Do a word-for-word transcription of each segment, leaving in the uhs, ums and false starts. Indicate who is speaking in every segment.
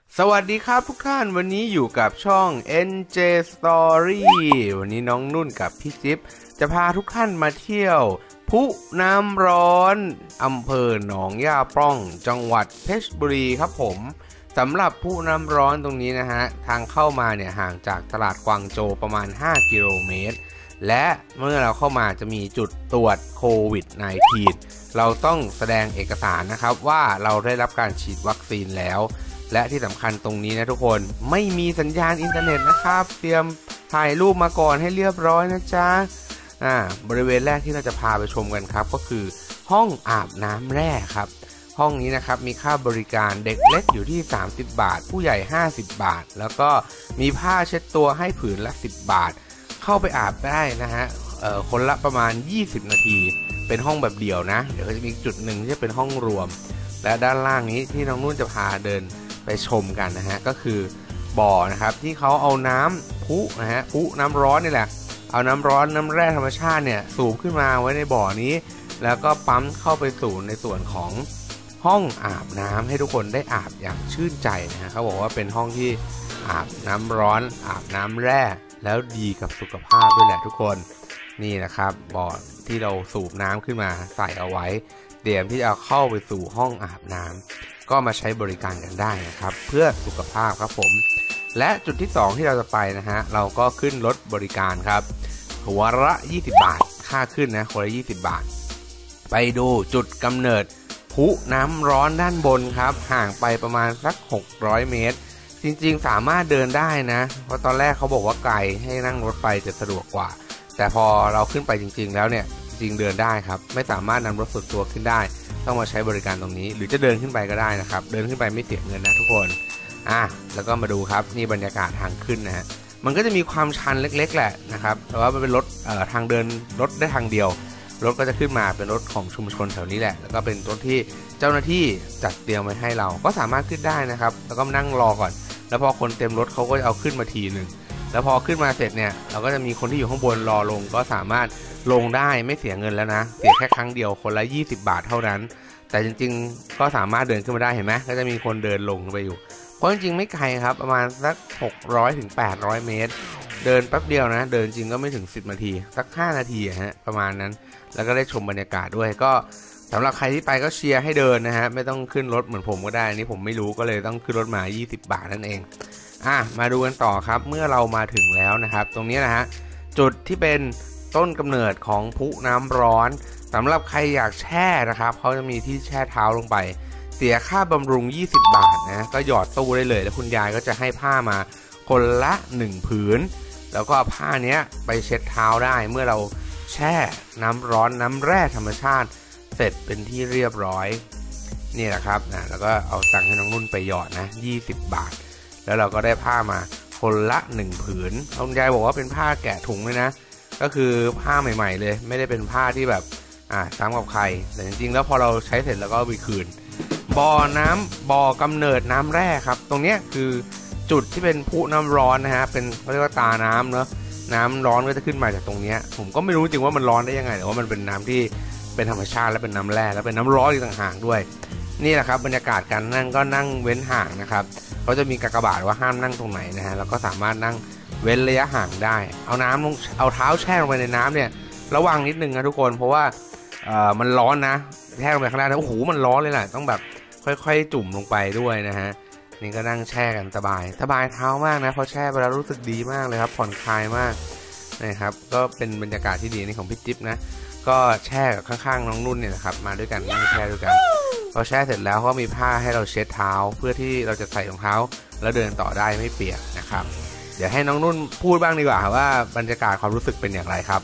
Speaker 1: สวัสดีครับทุกท่านวันนี้อยู่กับช่อง เอ็น เจ Story วันนี้น้องนุ่นกับพี่จิ๊บจะพาทุกท่านมาเที่ยวพุน้ำร้อนอำเภอหนองย่าปล้องจังหวัดเพชรบุรีครับผมสำหรับพุน้ำร้อนตรงนี้นะฮะทางเข้ามาเนี่ยห่างจากตลาดกวางโจวประมาณห้ากิโลเมตรและเมื่อเราเข้ามาจะมีจุดตรวจโควิด สิบเก้า เราต้องแสดงเอกสารนะครับว่าเราได้รับการฉีดวัคซีนแล้วและที่สำคัญตรงนี้นะทุกคนไม่มีสัญญาณอินเทอร์เน็ตนะครับเตรียมถ่ายรูปมาก่อนให้เรียบร้อยนะจ๊ะอ่าบริเวณแรกที่เราจะพาไปชมกันครับก็คือห้องอาบน้ำแร่ครับห้องนี้นะครับมีค่าบริการเด็กเล็กอยู่ที่สามสิบบาทผู้ใหญ่ห้าสิบบาทแล้วก็มีผ้าเช็ดตัวให้ผืนละสิบบาทเข้าไปอาบได้นะฮะเอ่อคนละประมาณยี่สิบนาทีเป็นห้องแบบเดี่ยวนะเดี๋ยวจะมีจุดหนึ่งที่จะเป็นห้องรวมและด้านล่างนี้ที่น้องนุ่นจะพาเดินไปชมกันนะฮะก็คือบ่อนะครับที่เขาเอาน้ำพุนะฮะพุน้ำร้อนนี่แหละเอาน้ำร้อนน้ำแร่ธรรมชาติเนี่ยสูบขึ้นมาไว้ในบ่อนี้แล้วก็ปั๊มเข้าไปสู่ในส่วนของห้องอาบน้ำให้ทุกคนได้อาบอย่างชื่นใจนะฮะเขาบอกว่าเป็นห้องที่อาบน้ำร้อนอาบน้ำแร่แล้วดีกับสุขภาพด้วยแหละทุกคนนี่นะครับบ่อที่เราสูบน้ำขึ้นมาใส่เอาไว้เตรียมที่จะเอาเข้าไปสู่ห้องอาบน้ำก็มาใช้บริการกันได้นะครับเพื่อสุขภาพครับผมและจุดที่สองที่เราจะไปนะฮะเราก็ขึ้นรถบริการครับหัวละยี่สิบบาทค่าขึ้นนะคนละยี่สิบบาทไปดูจุดกำเนิดพุน้ำร้อนด้านบนครับห่างไปประมาณสักหกร้อยเมตรจริงๆสามารถเดินได้นะเพราะตอนแรกเขาบอกว่าไกลให้นั่งรถไปจะสะดวกกว่าแต่พอเราขึ้นไปจริงๆแล้วเนี่ยจริงเดินได้ครับไม่สามารถนำรถส่วนตัวขึ้นได้ต้องมาใช้บริการตรงนี้หรือจะเดินขึ้นไปก็ได้นะครับเดินขึ้นไปไม่เสียเงินนะทุกคนอ่ะแล้วก็มาดูครับนี่บรรยากาศทางขึ้นนะฮะมันก็จะมีความชันเล็กๆแหละนะครับแต่ว่ามันเป็นรถเอ่อทางเดินรถได้ทางเดียวรถก็จะขึ้นมาเป็นรถของชุมชนแถวนี้แหละแล้วก็เป็นรถที่เจ้าหน้าที่จัดเตรียมไว้ให้เราก็สามารถขึ้นได้นะครับแล้วก็นั่งรอก่อนแล้วพอคนเต็มรถเขาก็จะเอาขึ้นมาทีหนึ่งแล้วพอขึ้นมาเสร็จเนี่ยเราก็จะมีคนที่อยู่ข้างบนรอลงก็สามารถลงได้ไม่เสียเงินแล้วนะเสียแค่ครั้งเดียวคนละยี่สิบบาทเท่านั้นแต่จริงๆก็สามารถเดินขึ้นมาได้เห็นไหมก็จะมีคนเดินลงไปอยู่เพราะจริงๆไม่ไกลครับประมาณสักหกร้อยถึงแปดร้อยเมตรเดินแป๊บเดียวนะเดินจริงก็ไม่ถึงสิบนาทีสักห้านาทีฮะประมาณนั้นแล้วก็ได้ชมบรรยากาศด้วยก็สำหรับใครที่ไปก็เชียร์ให้เดินนะฮะไม่ต้องขึ้นรถเหมือนผมก็ได้นี่ผมไม่รู้ก็เลยต้องขึ้นรถมายี่สิบบาทนั่นเองอ่ะมาดูกันต่อครับเมื่อเรามาถึงแล้วนะครับตรงนี้นะฮะจุดที่เป็นต้นกำเนิดของพุน้ำร้อนสำหรับใครอยากแช่นะครับเขาจะมีที่แช่เท้าลงไปเสียค่าบำรุงยี่สิบบาทนะก็หยอดตู้ได้เลยแล้วคุณยายก็จะให้ผ้ามาคนละหนึ่งผืนแล้วก็ผ้านี้ไปเช็ดเท้าได้เมื่อเราแช่น้ำร้อนน้ำแร่ธรรมชาติเสร็จเป็นที่เรียบร้อยนี่แหละครับนะแล้วก็เอาตังค์ให้น้องนุ่นไปหยอดนะยี่สิบบาทแล้วเราก็ได้ผ้ามาคนละหนึ่งผืนคุณยายบอกว่าเป็นผ้าแกะถุงเลยนะก็คือผ้าใหม่ๆเลยไม่ได้เป็นผ้าที่แบบอ่าซ้ำกับใครแต่จริงๆแล้วพอเราใช้เสร็จแล้วก็ไปคืนบ่อน้ำบ่อกำเนิดน้ำแร่ครับตรงนี้คือจุดที่เป็นพุน้ำร้อนนะฮะเป็นเขาเรียกว่าตาน้ำเนาะน้ำร้อนก็จะขึ้นมาจากตรงนี้ผมก็ไม่รู้จริงว่ามันร้อนได้ยังไงแต่ว่ามันเป็นน้ำที่เป็นธรรมชาติและเป็นน้ำแร่และเป็นน้ำร้อนอีกต่างหากด้วยนี่แหละครับบรรยากาศการนั่งก็นั่งเว้นห่างนะครับเขาจะมีกากบาทว่าห้ามนั่งตรงไหนนะฮะแล้วก็สามารถนั่งเว้นระยะห่างได้เอาน้ำลงเอาเท้าแช่ลงไปในน้ำเนี่ยระวังนิดนึงนะทุกคนเพราะว่าเอ่อมันร้อนนะแช่ลงไปข้างล่างนะโอ้โหมันร้อนเลยแหละต้องแบบค่อยๆจุ่มลงไปด้วยนะฮะนี่ก็นั่งแช่กันสบายสบายเท้ามากนะพอแช่ไปแล้วรู้สึกดีมากเลยครับผ่อนคลายมากนะครับก็เป็นบรรยากาศที่ดีนี่ของพี่จิ๊บนะก็แช่กับข้างๆน้องนุ่นเนี่ยนะครับมาด้วยกันนั่งแช่ด้วยกันพอแช่เสร็จแล้วก็มีผ้าให้เราเช็ดเท้าเพื่อที่เราจะใส่รองเท้าแล้วเดินต่อได้ไม่เปียกนะครับเดี๋ยวให้น้องนุ่นพูดบ้างดีกว่าว่าบรรยากาศความรู้สึกเป็นอย่างไรครับ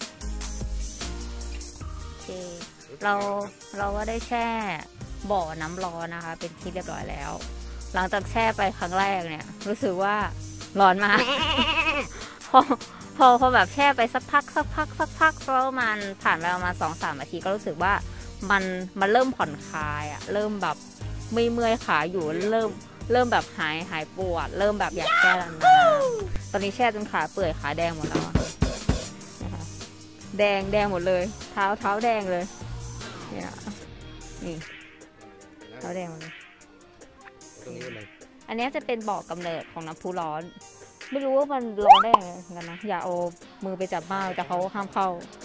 Speaker 2: โอเคเราเราก็ได้แช่บ่อน้ำร้อนนะคะเป็นที่เรียบร้อยแล้วหลังจากแช่ไปครั้งแรกเนี่ยรู้สึกว่าร้อนมาก พอพอพอแบบแช่ไปสักพักสักพักสักพักประมาณผ่านไปประมาณสองสามนาทีก็รู้สึกว่ามันมันเริ่มผ่อนคลายอะเริ่มแบบไม่เมื่อยขาอยู่เริ่มเริ่มแบบหายหายปวดเริ่มแบบอยากแช่แล้วนะตอนนี้แช่จนขาเปื่อยขาแดงหมดแล้วนะคะแดงแดงหมดเลยเท้าเท้าแดงเลยเนี่ยนี่เท้าแดงหมดเลย
Speaker 1: ตรงนี้เป็นอะไร
Speaker 2: อันนี้จะเป็นบ่อกำเนิดของน้ำพุร้อน ไม่รู้ว่ามันร้อนได้ยังไงเหมือนกันนะอย่าเอามือไปจับมากแต่เขาห้ามเข้า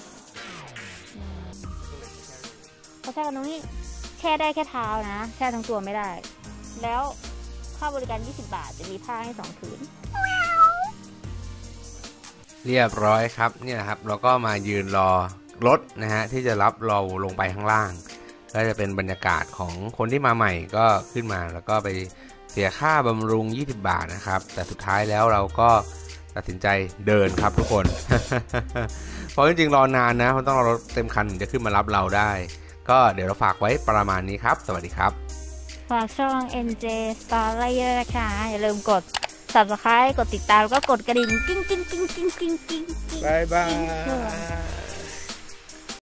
Speaker 2: เขาแช่กันตรงนี้แช่ได้แค่เท้านะแช่ทั้งตัวไม่ได้ แล้วค่าบริการยี่สิบบาทจะมีผ้าให้สองผืน
Speaker 1: เรียบร้อยครับเนี่ยครับเราก็มายืนรอรถนะฮะที่จะรับเราลงไปข้างล่างก็จะเป็นบรรยากาศของคนที่มาใหม่ก็ขึ้นมาแล้วก็ไปเสียค่าบำรุงยี่สิบบาทนะครับแต่สุดท้ายแล้วเราก็ตัดสินใจเดินครับทุกคน เพราะจริงๆรอนานนะมันต้องรอรถเต็มคันถึงจะขึ้นมารับเราได้ก็เดี๋ยวเราฝากไว้ประมาณนี้ครับสวัสดีครับ
Speaker 2: ฝากช่อง เอ็น เจ Story นะคะอย่าลืมกด Subscribe กดติดตามแล้วก็กดกระดิ่งกิ้งกิ้งกิ้งกิ้งกิ้งกิ้ง
Speaker 1: บายบาย